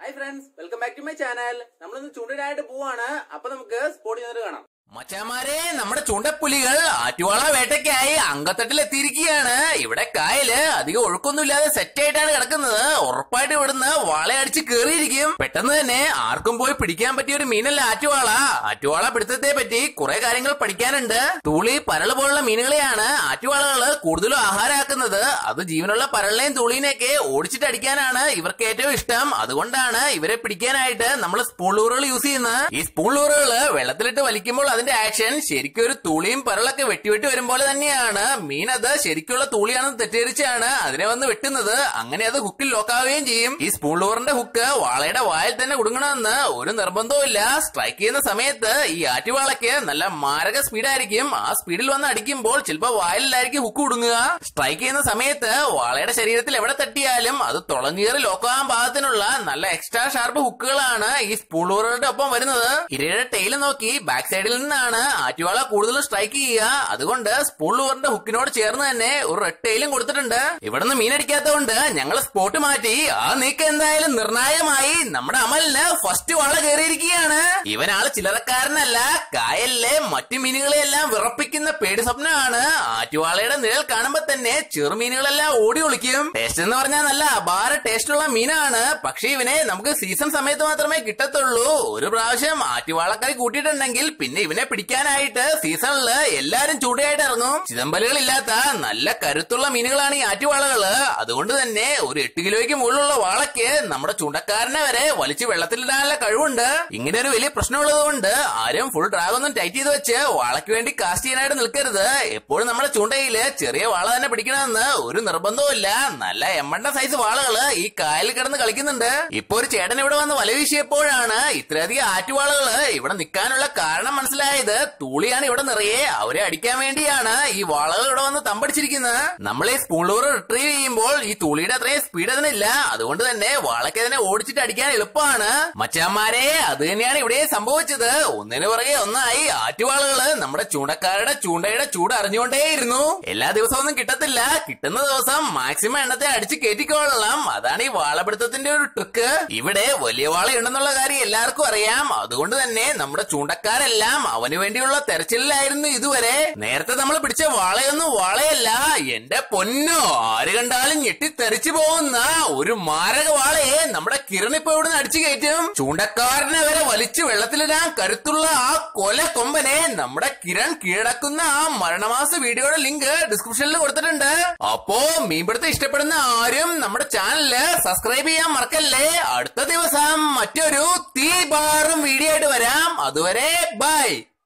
Hi friends, welcome back to my channel. നമ്മളിന്ന് ചൂണ്ടനായിട്ട് പോവാണ്. അപ്പൊ നമുക്ക് സ്പോട്ട് ചെയ്തിട്ട് കാണാം. മച്ചാമാരെ, നമ്മുടെ ചൂണ്ടപ്പുലികൾ ആറ്റുവാള വേട്ടയ്ക്കായി അങ്കത്തട്ടിൽ എത്തിയിരിക്കുകയാണ്. ഇവിടെ കായല് അധികം ഒഴുക്കൊന്നുമില്ലാതെ സെറ്റ് ആയിട്ടാണ് കിടക്കുന്നത്. ഉറപ്പായിട്ട് ഇവിടുന്ന് വാളയടിച്ച് കേറിയിരിക്കും. പെട്ടെന്ന് തന്നെ ആർക്കും പോയി പിടിക്കാൻ പറ്റിയ ഒരു മീനല്ല ആറ്റുവാള. ആറ്റുവാള പിടുത്തത്തെ പറ്റി കുറെ കാര്യങ്ങൾ പഠിക്കാനുണ്ട്. തൂളി, പരള് പോലുള്ള മീനുകളെയാണ് ആറ്റുവാളകള് കൂടുതലും ആഹാരമാക്കുന്നത്. അത് ജീവനുള്ള പരളിനെയും തൂളിനെയൊക്കെ ഓടിച്ചിട്ട് അടിക്കാനാണ് ഇവർക്ക് ഏറ്റവും ഇഷ്ടം. അതുകൊണ്ടാണ് ഇവരെ പിടിക്കാനായിട്ട് നമ്മൾ സ്പൂൺ ലൂറുകൾ യൂസ് ചെയ്യുന്നത്. ഈ സ്പൂൺ ലൂറുകള് വെള്ളത്തിലിട്ട് വലിക്കുമ്പോൾ അതിന്റെ ആക്ഷൻ ശരിക്കും ഒരു തൂളിയും പരളൊക്കെ വെട്ടി വരുമ്പോൾ തന്നെയാണ്. മീൻ അത് ശരിക്കുള്ള തൂളിയാണെന്ന് തെറ്റിദ്ധരിച്ചാണ് അതിനെ വന്ന് വെട്ടുന്നത്. അങ്ങനെ അത് ഹുക്കിൽ ലോക്കാവുകയും ചെയ്യും. ഈ സ്പൂൺ ലൂറിന്റെ ഹുക്ക് വാളയുടെ വായിൽ തന്നെ കുടുങ്ങണമെന്ന് ഒരു നിർബന്ധവും ഇല്ല. സ്ട്രൈക്ക് ചെയ്യുന്ന സമയത്ത് ഈ ആറ്റുവാളയ്ക്ക് നല്ല മാരക സ്പീഡായിരിക്കും. ആ സ്പീഡിൽ വന്ന് അടിക്കുമ്പോൾ ചിലപ്പോൾ വായിലായിരിക്കും ഹുക്ക് കുടുങ്ങുക. സ്ട്രൈക്ക് ചെയ്യുന്ന സമയത്ത് വാളയുടെ ശരീരത്തിൽ എവിടെ തട്ടിയാലും അത് തുളഞ്ഞേറി ലോക്കാവാൻ പാകത്തിനുള്ള നല്ല എക്സ്ട്രാ ഷാർപ്പ് ഹുക്കുകളാണ് ഈ സ്പൂൺ ലൂറുകളുടെ ഒപ്പം വരുന്നത്. ഇരയുടെ ടെയിൽ നോക്കി ബാക്ക് സൈഡിൽ നിന്നാണ് ആറ്റുവാള കൂടുതൽ സ്ട്രൈക്ക് ചെയ്യുക. അതുകൊണ്ട് സ്പൂൺ ലൂറിന്റെ ഹുക്കിനോട് ചേർന്ന് തന്നെ ഒരു റെഡ് ടെയിലും കൊടുത്തിട്ടുണ്ട്. ഇവിടുന്ന് മീനടിക്കാത്തതുകൊണ്ട് ഞങ്ങൾ സ്പോട്ട് മാറ്റി. ആ നീക്കം എന്തായാലും നിർണായകമായി. നമ്മുടെ അമലിന് ഫസ്റ്റ് വാള കയറിയിരിക്കുകയാണ്. ഇവനാള് ചില്ലറക്കാരനല്ല. കായലിലെ മറ്റു മീനുകളെയെല്ലാം വിറപ്പിക്കുന്ന പേടി സ്വപ്നമാണ്. ആറ്റുവാളയുടെ നിഴൽ കാണുമ്പോ തന്നെ ചെറുമീനുകളെല്ലാം ഓടി ഒളിക്കും. ടേസ്റ്റ് എന്ന് പറഞ്ഞാൽ നല്ല അപാര ടേസ്റ്റ് ഉള്ള മീനാണ്. പക്ഷെ ഇവനെ നമുക്ക് സീസൺ സമയത്ത് മാത്രമേ കിട്ടത്തുള്ളൂ. ഒരു പ്രാവശ്യം ആറ്റുവാളക്കറി കൂട്ടിയിട്ടുണ്ടെങ്കിൽ പിന്നെ ഇവനെ പിടിക്കാനായിട്ട് സീസണില് എല്ലാരും ചൂടയായിട്ട് ഇറങ്ങും. ചിതമ്പലുകളില്ലാത്ത നല്ല കരുത്തുള്ള മീനുകളാണ് ഈ ആറ്റുവാളകള്. അതുകൊണ്ട് തന്നെ ഒരു 8 കിലോയ്ക്ക് മുകളിലുള്ള വാളയ്ക്ക് നമ്മുടെ ചൂണ്ടക്കാരനെ വരെ വലിച്ച് വെള്ളത്തിലിടാനുള്ള കഴിവുണ്ട്. ഇങ്ങനെ ഒരു വലിയ പ്രശ്നമുള്ളത് കൊണ്ട് ആരും ഫുൾ ഡ്രാഗ് ഒന്നും ടൈറ്റ് ചെയ്ത് വെച്ച് വാളയ്ക്ക് വേണ്ടി കാസ്റ്റ് ചെയ്യാനായിട്ട് നിൽക്കരുത്. എപ്പോഴും നമ്മുടെ ചൂണ്ടയില് ചെറിയ വാള തന്നെ പിടിക്കണമെന്ന് ഒരു നിർബന്ധവും ഇല്ല. നല്ല എമ്മണ്ട സൈസ് വാളകള് ഈ കായലിൽ കിടന്ന് കളിക്കുന്നുണ്ട്. ഇപ്പൊ ഒരു ചേട്ടൻ ഇവിടെ വന്ന് വല വീശിയപ്പോഴാണ് ഇത്രയധികം ആറ്റുവാളകള് ഇവിടെ നിൽക്കാനുള്ള കാരണം മനസ്സിലായത്. തൂളിയാണ് ഇവിടെ നിറയെ. അവരെ അടിക്കാൻ വേണ്ടിയാണ് ഈ വാളകൾ ഇവിടെ വന്ന് തമ്പടിച്ചിരിക്കുന്നത്. നമ്മൾ ഈ സ്പൂൺ ലൂറ് റിട്രീവ് ചെയ്യുമ്പോൾ ഈ തൂളിയുടെ അത്രയും സ്പീഡ് അതിനില്ല. അതുകൊണ്ട് തന്നെ വാളയ്ക്ക് അതിനെ ഓടിച്ചിട്ട് അടിക്കാൻ എളുപ്പമാണ്. മച്ചാന്മാരെ, അത് തന്നെയാണ് ഇവിടെ സംഭവിച്ചത്. ഒന്നിനു പുറകെ ഒന്നായി ആറ്റുവാളകള് നമ്മുടെ ചൂണ്ടക്കാരുടെ ചൂണ്ടയുടെ ചൂട് അറിഞ്ഞുകൊണ്ടേയിരുന്നു. എല്ലാ ദിവസവും ഒന്നും കിട്ടത്തില്ല. കിട്ടുന്ന ദിവസം മാക്സിമം എണ്ണത്തെ അടിച്ച് കയറ്റിക്കൊള്ളണം. അതാണ് ഈ വാളപിടുത്തത്തിന്റെ ഒരു ട്രിക്ക്. ഇവിടെ വലിയ വാളയുണ്ടെന്നുള്ള കാര്യം എല്ലാവർക്കും അറിയാം. അതുകൊണ്ട് തന്നെ നമ്മുടെ ചൂണ്ടക്കാരെല്ലാം അവന് വേണ്ടിയുള്ള തെരച്ചിലായിരുന്നു ഇതുവരെ. നേരത്തെ നമ്മൾ പിടിച്ച വാളയൊന്നും വാളയല്ല. എന്റെ പൊന്നോ, ആര് കണ്ടാലും ഞെട്ടിത്തെറിച്ചു പോകുന്ന ഒരു മാരക വാളയെ നമ്മുടെ കിരൺ ഇപ്പൊ ഇവിടുന്ന് അടിച്ചു കയറ്റും. ചൂണ്ടക്കാരനെ വരെ വലിച്ചു വെള്ളത്തിലിടാൻ കരുത്തുള്ള ആ കൊല കൊമ്പനെ നമ്മുടെ കിരൺ കീഴടക്കുന്ന ആ മരണമാസ വീഡിയോയുടെ ലിങ്ക് ഡിസ്ക്രിപ്ഷനിൽ കൊടുത്തിട്ടുണ്ട്. അപ്പോ മീൻപിടുത്തം ഇഷ്ടപ്പെടുന്ന ആരും നമ്മുടെ ചാനലില് സബ്സ്ക്രൈബ് ചെയ്യാൻ മറക്കല്ലേ. അടുത്ത ദിവസം മറ്റൊരു തീ പാറും വീഡിയോ ആയിട്ട് വരാം. അതുവരെ ബൈ.